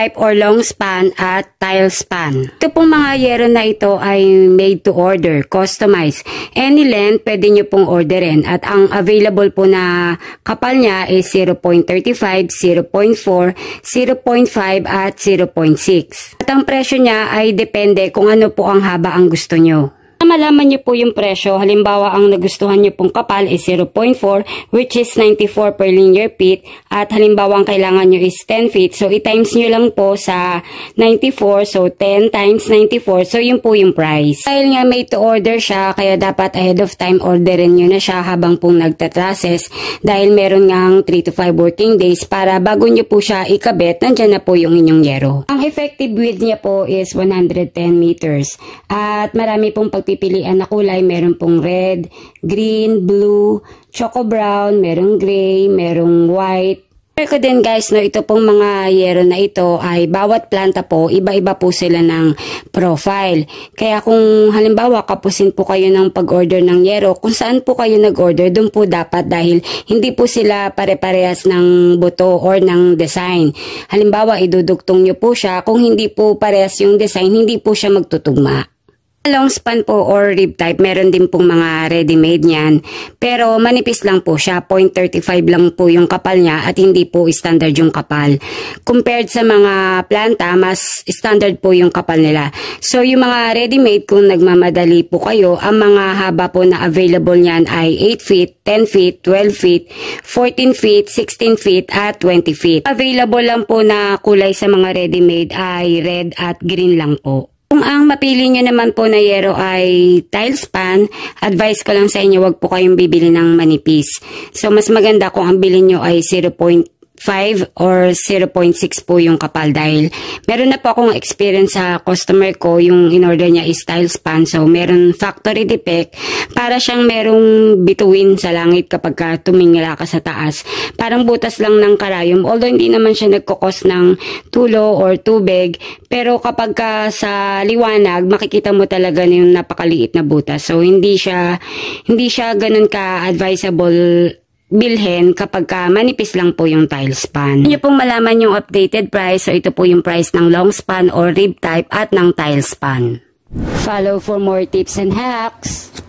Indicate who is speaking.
Speaker 1: type or long span at tile span. Ito pong mga yero na ito ay made to order, customized. Any length pwede nyo pong orderin at ang available po na kapal niya is 0.35, 0.4, 0.5 at 0.6. At ang presyo niya ay depende kung ano po ang haba ang gusto nyo. Malaman nyo po yung presyo, halimbawa ang nagustuhan nyo pong kapal is 0.4 which is 94 per linear feet at halimbawa ang kailangan nyo is 10 feet. So i-times nyo lang po sa 94, so 10 times 94, so yun po yung price. Dahil nga made to order siya, kaya dapat ahead of time orderin nyo na siya habang pong nagtatrases dahil meron ngang 3 to 5 working days para bago nyo po siya ikabit, nandyan na po yung inyong yero. Ang effective width niya po is 110 meters at marami pong pagpipilian na kulay. Meron pong red, green, blue, choco brown, merong gray, merong white. Pero din guys, no, ito pong mga yero na ito ay bawat planta po, iba-iba po sila ng profile. Kaya kung halimbawa kapusin po kayo ng pag-order ng yero, kung saan po kayo nag-order, doon po dapat dahil hindi po sila pare-parehas ng buto or ng design. Halimbawa, idudugtong nyo po siya, kung hindi po parehas yung design, hindi po siya magtutugma. Long span po or rib type, meron din pong mga ready-made niyan. Pero manipis lang po siya, 0.35 lang po yung kapal niya at hindi po standard yung kapal. Compared sa mga planta, mas standard po yung kapal nila. So yung mga ready-made, kung nagmamadali po kayo, ang mga haba po na available niyan ay 8 feet, 10 feet, 12 feet, 14 feet, 16 feet at 20 feet. Available lang po na kulay sa mga ready-made ay red at green lang po. Kung ang mapili nyo naman po na yero ay tile span, advice ko lang sa inyo, wag po kayong bibili ng manipis. So, mas maganda kung ang bilhin nyo ay 0.5 or 0.6 po yung kapal dahil meron na po akong experience sa customer ko, yung in-order niya is tile span. So, meron factory defect, para siyang merong bituin sa langit kapag ka tumingala ka sa taas. Parang butas lang ng karayom, although hindi naman siya nagkukos ng tulo or tubig, pero kapag ka sa liwanag, makikita mo talaga yung napakaliit na butas. So, hindi siya ganun ka-advisable bilhin kapag ka manipis lang po yung tile span. Hindi nyo pong malaman yung updated price, so ito po yung price ng long span or rib type at ng tile span. Follow for more tips and hacks.